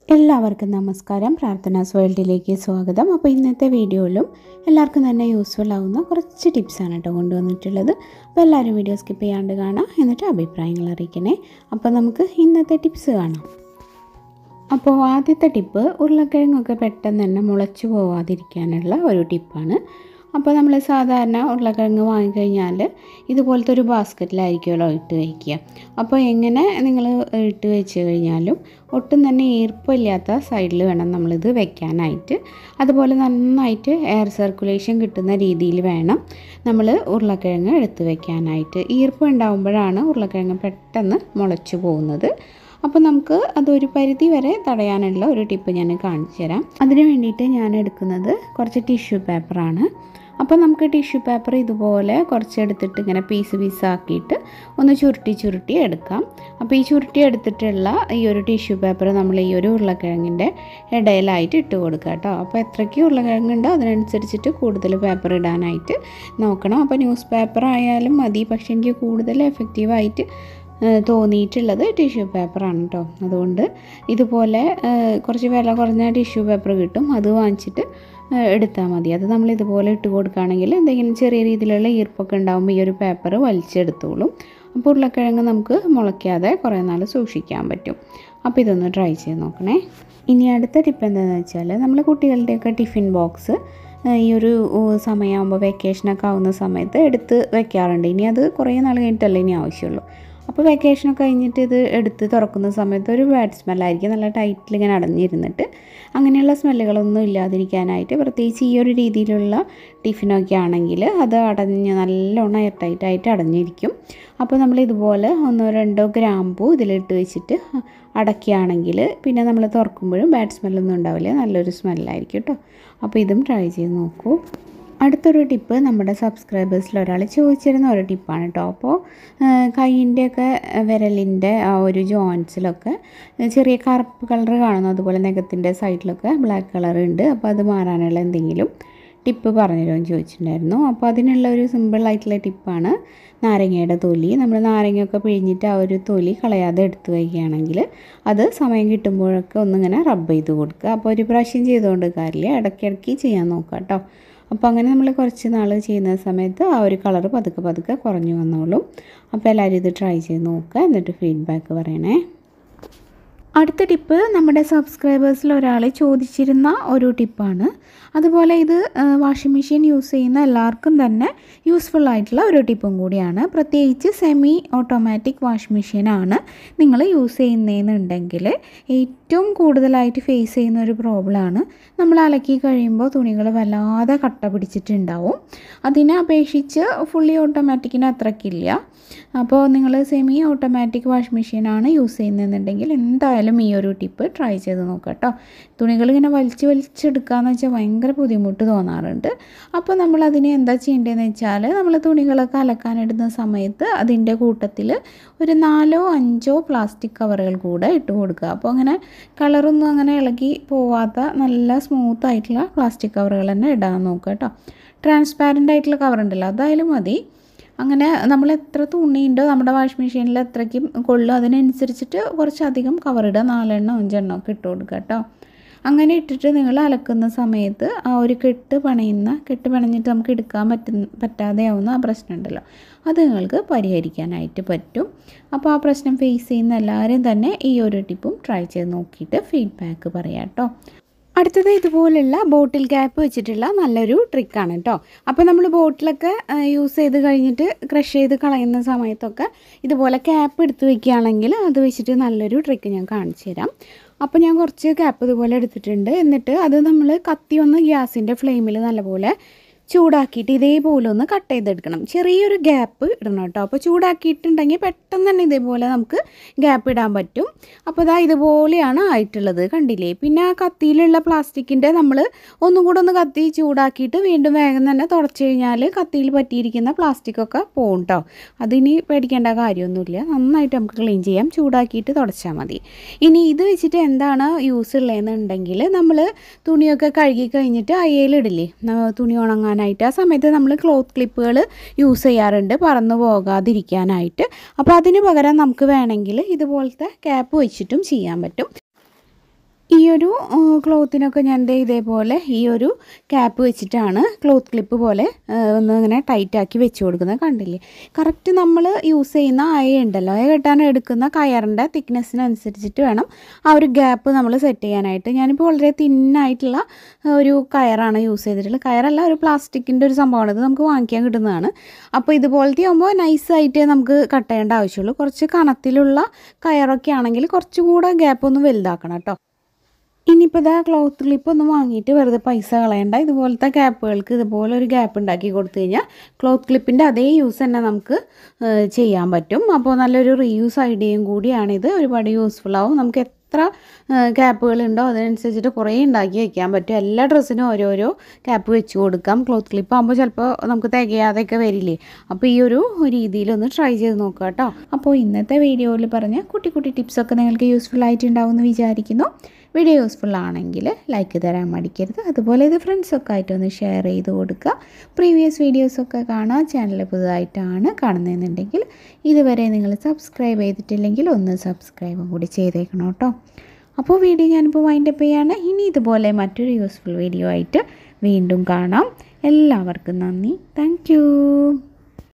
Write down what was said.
എല്ലാവർക്കും നമസ്കാരം. പ്രാർത്ഥനാസ് വേൾഡിലേക്ക് സ്വാഗതം. അപ്പോൾ ഇന്നത്തെ വീഡിയോയിലും എല്ലാവർക്കും തന്നെ യൂസ്ഫുൾ ആവുന്ന കുറച്ച് ടിപ്സാണ് കേട്ടോ കൊണ്ടുവന്നിട്ടുള്ളത്. അപ്പോൾ എല്ലാവരും വീഡിയോ സ്കിപ്പ് ചെയ്യാണ്ട് കാണാം, എന്നിട്ട് അഭിപ്രായങ്ങൾ അറിയിക്കണേ. അപ്പോൾ നമുക്ക് ഇന്നത്തെ ടിപ്സ് കാണാം. അപ്പോൾ ആദ്യത്തെ ടിപ്പ്, ഉരുളക്കിഴങ്ങൊക്കെ പെട്ടെന്ന് തന്നെ മുളച്ചു പോവാതിരിക്കാനുള്ള ഒരു ടിപ്പാണ്. അപ്പോൾ നമ്മൾ സാധാരണ ഉരുളക്കിഴങ്ങ് വാങ്ങിക്കഴിഞ്ഞാൽ ഇതുപോലത്തെ ഒരു ബാസ്ക്കറ്റിലായിരിക്കുമല്ലോ ഇട്ട് വയ്ക്കുക. അപ്പോൾ എങ്ങനെ നിങ്ങൾ ഇട്ട് വെച്ച് കഴിഞ്ഞാലും ഒട്ടും തന്നെ ഈർപ്പമില്ലാത്ത സൈഡിൽ വേണം നമ്മളിത് വെക്കാനായിട്ട്. അതുപോലെ നന്നായിട്ട് എയർ സർക്കുലേഷൻ കിട്ടുന്ന രീതിയിൽ വേണം നമ്മൾ ഉരുളക്കിഴങ്ങ് എടുത്ത് വെക്കാനായിട്ട്. ഈർപ്പം ഉണ്ടാകുമ്പോഴാണ് ഉരുളക്കിഴങ്ങ് പെട്ടെന്ന് മുളച്ചു പോകുന്നത്. അപ്പോൾ നമുക്ക് അതൊരു പരിധി വരെ തടയാനുള്ള ഒരു ടിപ്പ് ഞാൻ കാണിച്ചു തരാം. അതിന് വേണ്ടിയിട്ട് ഞാൻ എടുക്കുന്നത് കുറച്ച് ടിഷ്യൂ പേപ്പറാണ്. അപ്പോൾ നമുക്ക് ടിഷ്യൂ പേപ്പർ ഇതുപോലെ കുറച്ചെടുത്തിട്ട് ഇങ്ങനെ പീസാക്കിയിട്ട് ഒന്ന് ചുരുട്ടി എടുക്കാം. അപ്പോൾ ഈ ചുരുട്ടി എടുത്തിട്ടുള്ള ഈ ഒരു ടിഷ്യൂ പേപ്പർ നമ്മൾ ഈ ഒരു ഉരുളക്കിഴങ്ങിൻ്റെ ഇടയിലായിട്ട് ഇട്ട് കൊടുക്കുക കേട്ടോ. അപ്പോൾ എത്രയ്ക്ക് ഉരുളക്കിഴങ്ങുണ്ടോ അതിനനുസരിച്ചിട്ട് കൂടുതൽ പേപ്പർ ഇടാനായിട്ട് നോക്കണം. അപ്പോൾ ന്യൂസ് പേപ്പർ ആയാലും മതി, പക്ഷേ എനിക്ക് കൂടുതൽ എഫക്റ്റീവായിട്ട് തോന്നിയിട്ടുള്ളത് ടിഷ്യൂ പേപ്പറാണ് കേട്ടോ. അതുകൊണ്ട് ഇതുപോലെ കുറച്ച് വില കുറഞ്ഞ ടിഷ്യൂ പേപ്പർ കിട്ടും, അത് വാങ്ങിച്ചിട്ട് എടുത്താൽ മതി. അത് നമ്മൾ ഇതുപോലെ ഇട്ട് കൊടുക്കുകയാണെങ്കിൽ എന്തെങ്കിലും ചെറിയ രീതിയിലുള്ള ഈർപ്പൊക്കെ ഉണ്ടാകുമ്പോൾ ഈ ഒരു പേപ്പർ വലിച്ചെടുത്തോളും. അപ്പോൾ ഉരുളക്കിഴങ്ങ് നമുക്ക് മുളയ്ക്കാതെ കുറേ നാൾ സൂക്ഷിക്കാൻ പറ്റും. അപ്പോൾ ഇതൊന്ന് ട്രൈ ചെയ്ത് നോക്കണേ. ഇനി അടുത്ത ടിപ്പ് എന്താണെന്ന് വെച്ചാൽ, നമ്മൾ കുട്ടികളുടെയൊക്കെ ടിഫിൻ ബോക്സ് ഈ ഒരു സമയമാകുമ്പോൾ വെക്കേഷനൊക്കെ ആവുന്ന സമയത്ത് എടുത്ത് വെക്കാറുണ്ട്. ഇനി അത് കുറേ നാൾ കഴിഞ്ഞിട്ടല്ലേ ഇനി ആവശ്യമുള്ളൂ. അപ്പോൾ വെക്കേഷനൊക്കെ കഴിഞ്ഞിട്ട് ഇത് എടുത്ത് തുറക്കുന്ന സമയത്ത് ഒരു ബാഡ് സ്മെല്ലായിരിക്കും, നല്ല ടൈറ്റിൽ ഇങ്ങനെ അടഞ്ഞിരുന്നിട്ട്. അങ്ങനെയുള്ള സ്മെല്ലുകളൊന്നും ഇല്ലാതിരിക്കാനായിട്ട് പ്രത്യേകിച്ച് ഈ ഒരു രീതിയിലുള്ള ടിഫിനൊക്കെ ആണെങ്കിൽ അത് അടഞ്ഞ് നല്ലോണം എയർ ടൈറ്റായിട്ട് അടഞ്ഞിരിക്കും. അപ്പോൾ നമ്മൾ ഇതുപോലെ 1-2 ഗ്രാമ്പൂ ഇതിലിട്ട് വെച്ചിട്ട് അടയ്ക്കുകയാണെങ്കിൽ പിന്നെ നമ്മൾ തുറക്കുമ്പോഴും ബാഡ് സ്മെല്ലൊന്നും ഉണ്ടാവില്ല, നല്ലൊരു സ്മെല്ലായിരിക്കും കേട്ടോ. അപ്പോൾ ഇതും ട്രൈ ചെയ്ത് നോക്കൂ. അടുത്തൊരു ടിപ്പ് നമ്മുടെ സബ്സ്ക്രൈബേഴ്സിൽ ഒരാൾ ചോദിച്ചിരുന്ന ഒരു ടിപ്പാണ് കേട്ടോ. അപ്പോൾ കൈയിൻ്റെയൊക്കെ വിരലിൻ്റെ ആ ഒരു ജോയിൻസിലൊക്കെ ചെറിയ കറുപ്പ് കളർ കാണുന്നു, അതുപോലെ നഖത്തിൻ്റെ സൈഡിലൊക്കെ ബ്ലാക്ക് കളർ ഉണ്ട്. അപ്പോൾ അത് മാറാനുള്ള എന്തെങ്കിലും ടിപ്പ് പറഞ്ഞുതരുമെന്ന് ചോദിച്ചിട്ടുണ്ടായിരുന്നു. അപ്പോൾ അതിനുള്ള ഒരു സിമ്പിളായിട്ടുള്ള ടിപ്പാണ് നാരങ്ങയുടെ തൊലി. നമ്മൾ നാരങ്ങയൊക്കെ പിഴിഞ്ഞിട്ട് ആ ഒരു തൊലി കളയാതെ എടുത്ത് വയ്ക്കുകയാണെങ്കിൽ അത് സമയം കിട്ടുമ്പോഴൊക്കെ ഒന്നിങ്ങനെ റബ്ബ് ചെയ്ത് കൊടുക്കുക. അപ്പോൾ ഒരു പ്രാവശ്യം ചെയ്തുകൊണ്ട് കാര്യമില്ല, ഇടയ്ക്കിടയ്ക്ക് ചെയ്യാൻ നോക്കാം കേട്ടോ. അപ്പോൾ അങ്ങനെ നമ്മൾ കുറച്ച് നാൾ ചെയ്യുന്ന സമയത്ത് ആ ഒരു കളർ പതുക്കെ കുറഞ്ഞു വന്നോളും. അപ്പോൾ എല്ലാവരും ഇത് ട്രൈ ചെയ്ത് നോക്കുക, എന്നിട്ട് ഫീഡ്ബാക്ക് പറയണേ. അടുത്ത ടിപ്പ് നമ്മുടെ സബ്സ്ക്രൈബേഴ്സിൽ ഒരാൾ ചോദിച്ചിരുന്ന ഒരു ടിപ്പാണ്. അതുപോലെ ഇത് വാഷിംഗ് മെഷീൻ യൂസ് ചെയ്യുന്ന എല്ലാവർക്കും തന്നെ യൂസ്ഫുൾ ആയിട്ടുള്ള ഒരു ടിപ്പും കൂടിയാണ്. പ്രത്യേകിച്ച് സെമി ഓട്ടോമാറ്റിക് വാഷിംഗ് മെഷീനാണ് നിങ്ങൾ യൂസ് ചെയ്യുന്നതെന്നുണ്ടെങ്കിൽ ഏറ്റവും കൂടുതലായിട്ട് ഫേസ് ചെയ്യുന്ന ഒരു പ്രോബ്ലമാണ് നമ്മൾ അലക്കി കഴിയുമ്പോൾ തുണികൾ വല്ലാതെ കട്ട പിടിച്ചിട്ടുണ്ടാവും. അതിനെ അപേക്ഷിച്ച് ഫുള്ളി ഓട്ടോമാറ്റിക്കിന് അത്രയ്ക്കില്ല. അപ്പോൾ നിങ്ങൾ സെമി ഓട്ടോമാറ്റിക് വാഷിംഗ് മെഷീനാണ് യൂസ് ചെയ്യുന്നതെന്നുണ്ടെങ്കിൽ എന്തായാലും ഈ ഒരു ടിപ്പ് ട്രൈ ചെയ്ത് നോക്കാം കേട്ടോ. തുണികൾ ഇങ്ങനെ വലിച്ചെടുക്കുകയെന്ന് വെച്ചാൽ ഭയങ്കര ബുദ്ധിമുട്ട് തോന്നാറുണ്ട്. അപ്പോൾ നമ്മൾ അതിന് എന്താ ചെയ്യേണ്ടതെന്ന് വെച്ചാൽ, നമ്മൾ തുണികളൊക്കെ അലക്കാനിടുന്ന സമയത്ത് അതിൻ്റെ കൂട്ടത്തിൽ ഒരു 4-5 പ്ലാസ്റ്റിക് കവറുകൾ കൂടെ ഇട്ട് കൊടുക്കുക. അപ്പോൾ അങ്ങനെ കളറൊന്നും അങ്ങനെ ഇളകി പോവാത്ത നല്ല സ്മൂത്ത് ആയിട്ടുള്ള പ്ലാസ്റ്റിക് കവറുകൾ തന്നെ ഇടാൻ നോക്കുക കേട്ടോ. ട്രാൻസ്പാരൻ്റ് ആയിട്ടുള്ള കവർ ഉണ്ടല്ലോ, അതായാലും മതി. അങ്ങനെ നമ്മൾ എത്ര തുണിയുണ്ടോ നമ്മുടെ വാഷിംഗ് മെഷീനിൽ എത്രയ്ക്കും കൊള്ളും അതിനനുസരിച്ചിട്ട് കുറച്ചധികം കവറിടുക, 4-5 ഒക്കെ ഇട്ട് കൊടുക്കുക കേട്ടോ. അങ്ങനെ ഇട്ടിട്ട് നിങ്ങൾ അലക്കുന്ന സമയത്ത് ആ ഒരു കെട്ട് പണഞ്ഞിട്ട് നമുക്ക് എടുക്കാൻ പറ്റാതെ ആവുന്ന ആ പ്രശ്നം ഉണ്ടല്ലോ, അത് നിങ്ങൾക്ക് പരിഹരിക്കാനായിട്ട് പറ്റും. അപ്പോൾ ആ പ്രശ്നം ഫേസ് ചെയ്യുന്ന എല്ലാവരും തന്നെ ഈ ഒരു ടിപ്പും ട്രൈ ചെയ്ത് നോക്കിയിട്ട് ഫീഡ്ബാക്ക് പറയാം കേട്ടോ. അടുത്തത് ഇതുപോലുള്ള ബോട്ടിൽ ക്യാപ്പ് വെച്ചിട്ടുള്ള നല്ലൊരു ട്രിക്കാണ് കേട്ടോ. അപ്പോൾ നമ്മൾ ബോട്ടിലൊക്കെ യൂസ് ചെയ്ത് കഴിഞ്ഞിട്ട് ക്രഷ് ചെയ്ത് കളയുന്ന സമയത്തൊക്കെ ഇതുപോലെ ക്യാപ്പ് എടുത്ത് വയ്ക്കുകയാണെങ്കിൽ അത് വെച്ചിട്ട് നല്ലൊരു ട്രിക്ക് ഞാൻ കാണിച്ചു തരാം. അപ്പോൾ ഞാൻ കുറച്ച് ക്യാപ്പ് ഇതുപോലെ എടുത്തിട്ടുണ്ട്. എന്നിട്ട് അത് നമ്മൾ കത്തി ഒന്ന് ഗ്യാസിൻ്റെ ഫ്ലെയിമിൽ നല്ലപോലെ ചൂടാക്കിയിട്ട് ഇതേപോലെ ഒന്ന് കട്ട് ചെയ്തെടുക്കണം. ചെറിയൊരു ഗ്യാപ്പ് ഇടണം കേട്ടോ. അപ്പോൾ ചൂടാക്കിയിട്ടുണ്ടെങ്കിൽ പെട്ടെന്ന് തന്നെ ഇതേപോലെ നമുക്ക് ഗ്യാപ്പ് ഇടാൻ പറ്റും. അപ്പോൾ ഇതാ ഇതുപോലെയാണ് ആയിട്ടുള്ളത്, കണ്ടില്ലേ. പിന്നെ ആ കത്തിയിലുള്ള പ്ലാസ്റ്റിക്കിൻ്റെ നമ്മൾ ഒന്നും കൂടെ ഒന്ന് കത്തി ചൂടാക്കിയിട്ട് വീണ്ടും വേഗം തന്നെ തുടച്ച് കഴിഞ്ഞാൽ കത്തിയിൽ പറ്റിയിരിക്കുന്ന പ്ലാസ്റ്റിക്കൊക്കെ പോകും കേട്ടോ. അതിനി പേടിക്കേണ്ട കാര്യമൊന്നുമില്ല, നന്നായിട്ട് നമുക്ക് ക്ലീൻ ചെയ്യാം, ചൂടാക്കിയിട്ട് തുടച്ചാൽ മതി. ഇനി ഇത് വെച്ചിട്ട് എന്താണ് യൂസ് ഉള്ളതെന്നുണ്ടെങ്കിൽ, നമ്മൾ തുണിയൊക്കെ കഴുകി കഴിഞ്ഞിട്ട് അയയിലിടില്ലേ തുണി ഉണങ്ങാൻ ആ സമയത്ത് നമ്മൾ ക്ലോത്ത് ക്ലിപ്പുകൾ യൂസ് ചെയ്യാറുണ്ട് പറന്നു പോകാതിരിക്കാനായിട്ട്. അപ്പോൾ അതിന് പകരം നമുക്ക് വേണമെങ്കിൽ ഇതുപോലത്തെ ക്യാപ്പ് വെച്ചിട്ടും ചെയ്യാൻ പറ്റും. ഈ ഒരു ക്ലോത്തിനൊക്കെ ഞാൻ ഇതേപോലെ ഈ ഒരു ക്യാപ്പ് വെച്ചിട്ടാണ് ക്ലോത്ത് ക്ലിപ്പ് പോലെ ഒന്ന് ഇങ്ങനെ ടൈറ്റാക്കി വെച്ച് കൊടുക്കുന്നത്. കണ്ടില്ലേ, കറക്റ്റ് നമ്മൾ യൂസ് ചെയ്യുന്ന അയ ഉണ്ടല്ലോ, അയ കെട്ടാൻ എടുക്കുന്ന കയറിൻ്റെ തിക്നെസ്സിനനുസരിച്ചിട്ട് വേണം ആ ഒരു ഗ്യാപ്പ് നമ്മൾ സെറ്റ് ചെയ്യാനായിട്ട്. ഞാനിപ്പോൾ വളരെ തിന്നായിട്ടുള്ള ഒരു കയറാണ് യൂസ് ചെയ്തിട്ടുള്ളത്. കയറല്ല, ഒരു പ്ലാസ്റ്റിക്കിൻ്റെ ഒരു സംഭവമാണ്, ഇത് നമുക്ക് വാങ്ങിക്കാൻ കിട്ടുന്നതാണ്. അപ്പോൾ ഇതുപോലത്തെ ആകുമ്പോൾ നൈസായിട്ട് നമുക്ക് കട്ട് ചെയ്യേണ്ട ആവശ്യമുള്ളൂ. കുറച്ച് കനത്തിലുള്ള കയറൊക്കെ ആണെങ്കിൽ കുറച്ചുകൂടെ ഗ്യാപ്പ് ഒന്ന് വലുതാക്കണം കേട്ടോ. ഇനിയിപ്പോൾ ഇതാ ക്ലോത്ത് ക്ലിപ്പ് ഒന്നും വാങ്ങിയിട്ട് വെറുതെ പൈസ കളയണ്ട. ഇതുപോലത്തെ ക്യാപ്പുകൾക്ക് ഇതുപോലെ ഒരു ഗ്യാപ്പ് ഉണ്ടാക്കി കൊടുത്തു കഴിഞ്ഞാൽ ക്ലോത്ത് ക്ലിപ്പിൻ്റെ അതേ യൂസ് തന്നെ നമുക്ക് ചെയ്യാൻ പറ്റും. അപ്പോൾ നല്ലൊരു റീയൂസ് ഐഡിയയും കൂടിയാണിത്. ഒരുപാട് യൂസ്ഫുൾ ആവും. നമുക്ക് എത്ര ക്യാപ്പുകളുണ്ടോ അതിനനുസരിച്ചിട്ട് കുറേ ഉണ്ടാക്കി വയ്ക്കാൻ പറ്റും. എല്ലാ ഡ്രസ്സിനും ഓരോരോ ക്യാപ്പ് വെച്ച് കൊടുക്കാം. ക്ലോത്ത് ക്ലിപ്പ് ആകുമ്പോൾ ചിലപ്പോൾ നമുക്ക് തികയാതെയൊക്കെ വരില്ലേ. അപ്പോൾ ഈ ഒരു രീതിയിലൊന്ന് ട്രൈ ചെയ്ത് നോക്കുക കേട്ടോ. അപ്പോൾ ഇന്നത്തെ വീഡിയോയിൽ പറഞ്ഞ കുട്ടി കുട്ടി ടിപ്സൊക്കെ നിങ്ങൾക്ക് യൂസ്ഫുൾ ആയിട്ടുണ്ടാവും എന്ന് വിചാരിക്കുന്നു. വീഡിയോ യൂസ്ഫുൾ ആണെങ്കിൽ ലൈക്ക് തരാൻ മടിക്കരുത്. അതുപോലെ ഇത് ഫ്രണ്ട്സൊക്കെ ആയിട്ടൊന്ന് ഷെയർ ചെയ്ത് കൊടുക്കുക. പ്രീവിയസ് വീഡിയോസൊക്കെ കാണാൻ ചാനൽ പുതുതായിട്ടാണ് കാണുന്നതെന്നുണ്ടെങ്കിൽ ഇതുവരെ നിങ്ങൾ സബ്സ്ക്രൈബ് ചെയ്തിട്ടില്ലെങ്കിൽ ഒന്ന് സബ്സ്ക്രൈബും കൂടി ചെയ്തേക്കണം കേട്ടോ. അപ്പോൾ വീഡിയോ ഞാനിപ്പോൾ വൈൻഡപ്പ് ചെയ്യാണ്. ഇനി ഇതുപോലെ മറ്റൊരു യൂസ്ഫുൾ വീഡിയോ ആയിട്ട് വീണ്ടും കാണാം. എല്ലാവർക്കും നന്ദി. താങ്ക്